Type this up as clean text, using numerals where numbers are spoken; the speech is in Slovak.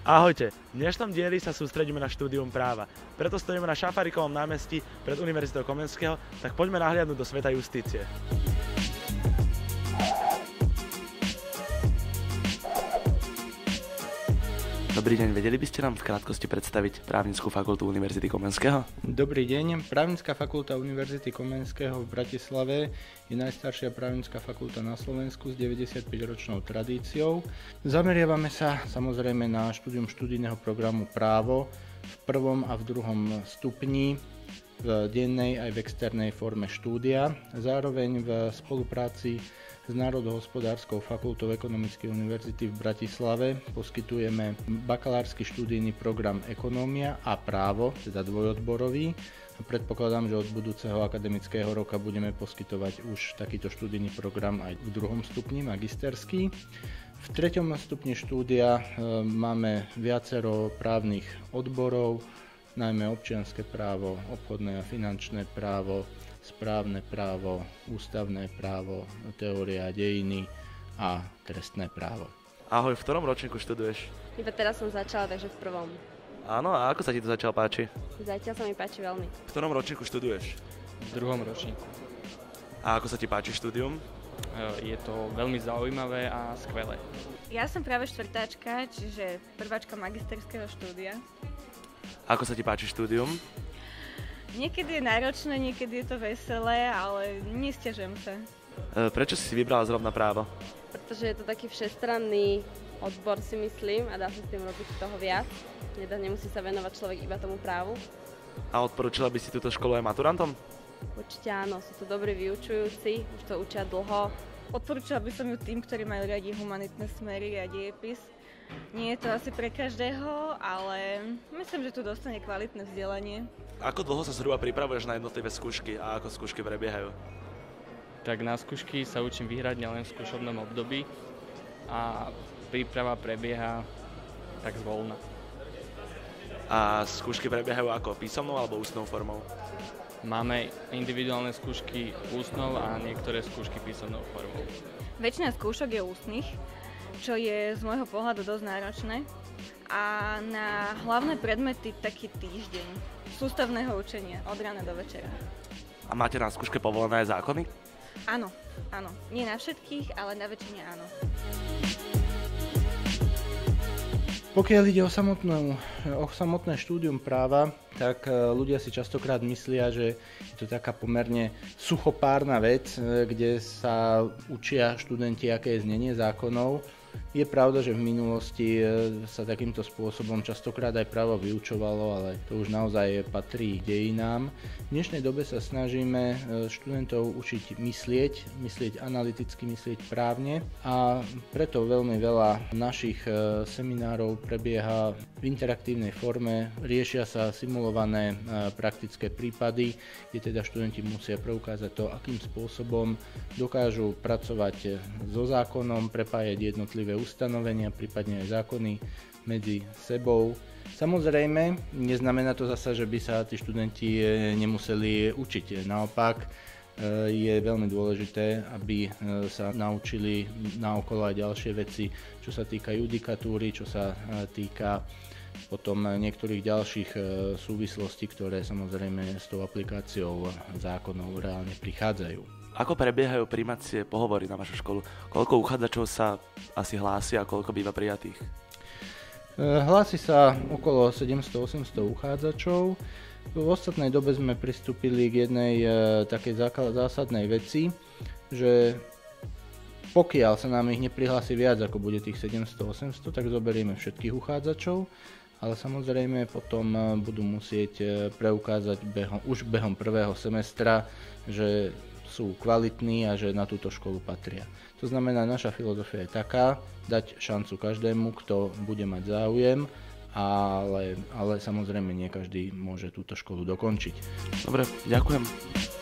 Ahojte, v dnešnom dieli sa sústredíme na štúdium práva. Preto stojíme na Šafárikovom námestí pred Univerzitou Komenského, tak poďme nahliadnúť do sveta justície. Dobrý deň, vedeli by ste nám v krátkosti predstaviť Právnickú fakultu Univerzity Komenského? Dobrý deň, Právnická fakulta Univerzity Komenského v Bratislave je najstaršia právnická fakulta na Slovensku s 95-ročnou tradíciou. Zameriavame sa samozrejme na štúdium študijného programu právo v prvom a v druhom stupni, v dennej aj v externej forme štúdia. Zároveň v spolupráci s Národohospodárskou fakultou Ekonomickej univerzity v Bratislave poskytujeme bakalársky študijný program Ekonómia a právo, teda dvojodborový. Predpokladám, že od budúceho akademického roka budeme poskytovať už takýto študijný program aj v druhom stupni, magisterský. V treťom stupni štúdia máme viacero právnych odborov, najmä občianske právo, obchodné a finančné právo, správne právo, ústavné právo, teória dejiny a trestné právo. Ahoj, v ktorom ročníku študuješ? Iba teraz som začala, takže v prvom. Áno, a ako sa ti to zatiaľ páči? Zatiaľ sa mi páči veľmi. V ktorom ročníku študuješ? V druhom ročníku. A ako sa ti páči štúdium? Je to veľmi zaujímavé a skvelé. Ja som práve štvrtáčka, čiže prváčka magisterského štúdia. Ako sa ti páči štúdium? Niekedy je náročné, niekedy je to veselé, ale nesťažujem sa. Prečo si vybrala zrovna právo? Pretože je to taký všestranný odbor, si myslím, a dá sa s tým robiť toho viac. Nemusí sa venovať človek iba tomu právu. A odporúčila by si túto školu aj maturantom? Určite áno, sú to dobrí vyučujúci, už to učia dlho. Odporúčala by som ju tým, ktorí majú radi humanitné smery a dejepis. Nie je to asi pre každého, ale myslím, že tu dostane kvalitné vzdelanie. Ako dlho sa zhruba pripravuješ na jednotlivé skúšky a ako skúšky prebiehajú? Tak na skúšky sa učím vyhrať len v skúšobnom období a príprava prebieha tak zvoľna. A skúšky prebiehajú ako písomnou alebo ústnou formou? Máme individuálne skúšky ústnou a niektoré skúšky písomnou formou. Väčšina skúšok je ústnych, čo je z môjho pohľadu dosť náročné. A na hlavné predmety taký týždeň sústavného učenia od rána do večera. A máte na skúške povolené aj zákony? Áno. Nie na všetkých, ale na väčšine áno. Pokiaľ ide o samotné štúdium práva, tak ľudia si častokrát myslia, že je to taká pomerne suchopárna vec, kde sa učia študenti, aké je znenie zákonov. Je pravda, že v minulosti sa takýmto spôsobom častokrát aj právo vyučovalo, ale to už naozaj patrí dejinám. V dnešnej dobe sa snažíme študentov učiť myslieť analyticky, myslieť právne a preto veľmi veľa našich seminárov prebieha v interaktívnej forme. Riešia sa simulované praktické prípady, kde teda študenti musia preukázať to, akým spôsobom dokážu pracovať so zákonom, prepájať jednotlivé ustanovenia, prípadne aj zákony medzi sebou. Samozrejme, neznamená to zasa, že by sa tí študenti nemuseli učiť. Naopak, je veľmi dôležité, aby sa naučili naokolo aj ďalšie veci, čo sa týka judikatúry, čo sa týka potom niektorých ďalších súvislostí, ktoré samozrejme s tou aplikáciou zákonov reálne prichádzajú. Ako prebiehajú prijímacie pohovory na vašu školu? Koľko uchádzačov sa asi hlási a koľko býva prijatých? Hlási sa okolo 700-800 uchádzačov. V ostatnej dobe sme pristúpili k jednej takej zásadnej veci, že pokiaľ sa nám ich neprihlási viac ako bude tých 700-800, tak zoberieme všetkých uchádzačov, ale samozrejme potom budú musieť preukázať už behom prvého semestra, že sú kvalitní a že na túto školu patria. To znamená, naša filozofia je taká, dať šancu každému, kto bude mať záujem, ale samozrejme nie každý môže túto školu dokončiť. Dobre, ďakujem.